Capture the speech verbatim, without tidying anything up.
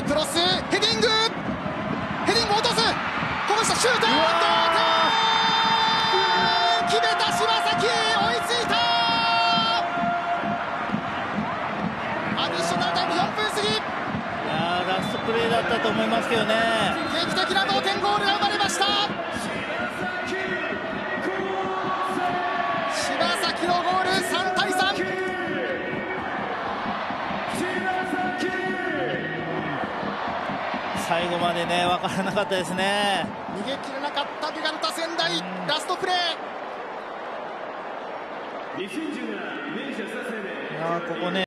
クロス、ヘディング、ヘディング落とす、こぼしたシュート、同点、決めた柴崎、追いついた。アディショナルタイムよんぷん過ぎ。いやー、ラストプレーだったと思いますけどね。 劇的な同点ゴールが生まれました。柴崎のゴール、さんたいさん。 最後までね、分からなかったですね。 逃げ切れなかったベガルタ仙台、ラストプレー。 いやー、ここね